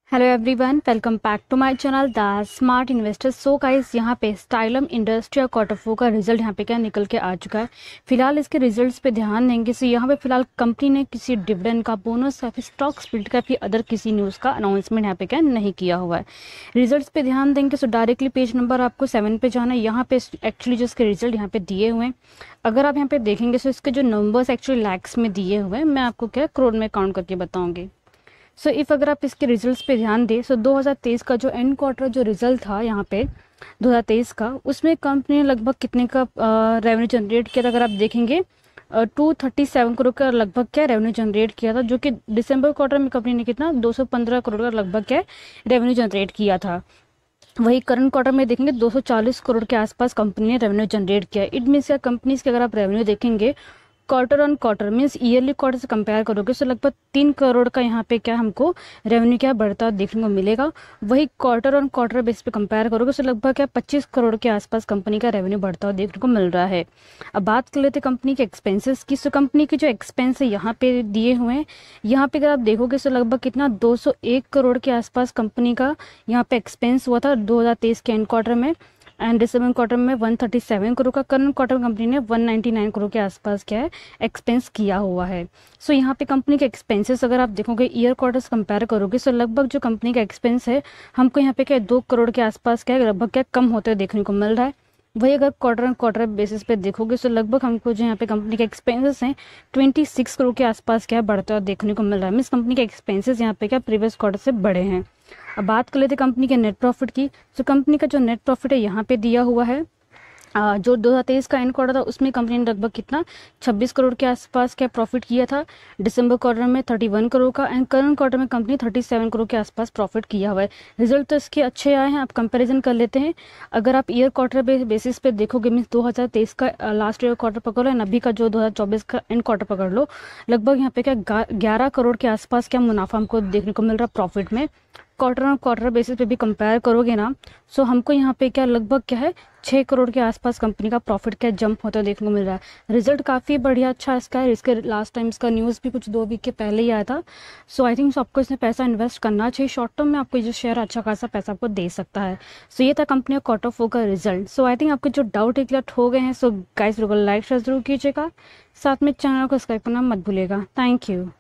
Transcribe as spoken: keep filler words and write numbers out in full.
Hello everyone, welcome back to my channel the smart investor. So guys, यहाँ पे Stylam industry और कॉटरफो का result यहाँ पे क्या निकल के आ चुका है। फिलहाल इसके रिजल्ट्स पे ध्यान देंगे। सो यहाँ पे फिलहाल कंपनी ने किसी डिविडेंड का, बोनस या फिर स्टॉक स्प्लिट का फिर अदर किसी न्यूज़ का अनाउंसमेंट यहाँ पे क्या नहीं किया हुआ है। रिजल्ट्स पे ध्यान देंगे। सो डायरेक्टली पेज नंबर आपको सेवन पे जाना है। यहाँ पे एक्चुअली जो इसके रिजल्ट यहाँ पे दिए हुए हैं, अगर आप यहाँ पे देखेंगे तो इसके जो नंबर्स एक्चुअली लैक्स में दिए हुए हैं, मैं आपको क्या करोड़ में काउंट करके बताऊंगी। सो so, इफ़ अगर आप इसके रिजल्ट्स पे ध्यान दें, सो so दो हज़ार तेईस का जो एंड क्वार्टर जो रिजल्ट था यहाँ पे दो हज़ार तेईस का, उसमें कंपनी ने लगभग कितने का रेवेन्यू जनरेट किया था। अगर आप देखेंगे टू थर्टी सेवन करोड़ का लगभग क्या रेवेन्यू जनरेट किया था, जो कि दिसंबर क्वार्टर में कंपनी ने कितना दो सौ पंद्रह करोड़ का लगभग क्या रेवेन्यू जनरेट किया था। वही करंट क्वार्टर में देखेंगे दो सौ चालीस करोड़ के आसपास कंपनी ने रेवेन्यू जनरेट किया। इट मीन्स कंपनीज के अगर आप रेवेन्यू देखेंगे quarter on quarter means yearly quarter से कंपेयर करोगे तो लगभग तीन करोड़ का यहाँ पे क्या हमको रेवेन्यू क्या बढ़ता देखने को मिलेगा। वही क्वार्टर ऑन क्वार्टर बेस पे कंपेयर करोगे तो लगभग क्या पच्चीस करोड़ के आसपास कंपनी का रेवेन्यू बढ़ता हुआ देखने को मिल रहा है। अब बात कर लेते कंपनी के एक्सपेंसेस की। सो कंपनी के जो एक्सपेंस है यहाँ पे दिए हुए हैं, यहाँ पे अगर आप देखोगे तो लगभग कितना दो सौ एक करोड़ के आसपास कंपनी का यहाँ पे एक्सपेंस हुआ था दो हज़ार तेईस के एंड क्वार्टर में। एंड दिसंबर क्वार्टर में एक सौ सैंतीस करोड़ का, करंट क्वार्टर में कंपनी ने एक सौ निन्यानवे करोड़ के आसपास क्या है एक्सपेंस किया हुआ है। सो so, यहाँ पे कंपनी के एक्सपेंसेस अगर आप देखोगे ईयर क्वार्टर से कंपेयर करोगे तो लगभग जो कंपनी का एक्सपेंस है हमको यहाँ पे क्या दो करोड़ के आसपास क्या लगभग क्या कम होते हुए देखने को मिल रहा है। वही अगर क्वार्टर एंड क्वार्टर बेसिस पे देखोगे तो लगभग हमको जो यहाँ पे कंपनी के एक्सपेंसेस हैं छब्बीस करोड़ के आसपास क्या बढ़ता हुआ देखने को मिल रहा है। मीन्स कंपनी के एक्सपेंसेस यहाँ पे क्या प्रीवियस क्वार्टर से बढ़े हैं। अब बात कर लेते कंपनी के नेट प्रॉफिट की। तो कंपनी का जो नेट प्रॉफिट है यहाँ पे दिया हुआ है, आ, जो दो हज़ार तेईस का एंड क्वार्टर था उसमें कंपनी ने लगभग कितना छब्बीस करोड़ के आसपास क्या प्रॉफिट किया था। दिसंबर क्वार्टर में इकतीस करोड़ का, एंड करंट क्वार्टर में कंपनी सैंतीस करोड़ के आसपास प्रॉफिट किया हुआ है। रिजल्ट तो इसके अच्छे आए हैं। आप कंपैरिजन कर लेते हैं। अगर आप ईयर क्वार्टर बेसिस पे देखोगे, मीन्स दो हज़ार तेईस का लास्ट ईयर क्वार्टर पकड़ लो, अभी का जो दो हज़ार चौबीस का एंड क्वार्टर पकड़ लो, लगभग यहाँ पे क्या ग्यारह करोड़ के आसपास क्या मुनाफा हमको देखने को मिल रहा है प्रॉफिट में। क्वार्टर ऑन क्वार्टर बेसिस पे भी कंपेयर करोगे ना, सो हमको यहाँ पे क्या लगभग क्या है छः करोड़ के आसपास कंपनी का प्रॉफिट क्या जंप होता देखने को मिल रहा है। रिजल्ट काफ़ी बढ़िया अच्छा इसका है। इसके लास्ट टाइम इसका न्यूज़ भी कुछ दो वीक के पहले ही आया था। सो आई थिंक आपको इसमें पैसा इन्वेस्ट करना चाहिए। शॉर्ट टर्म में आपको जो शेयर अच्छा खासा पैसा आपको दे सकता है। सो ये था कंपनी का कॉटरफो का रिजल्ट। सो आई थिंक आपके जो डाउट है क्लियर हो गए हैं। सो गाइस बिल्कुल लाइक शेयर जरूर कीजिएगा, साथ में चैनल को सब्सक्राइब करना मत भूलिएगा। Thank you.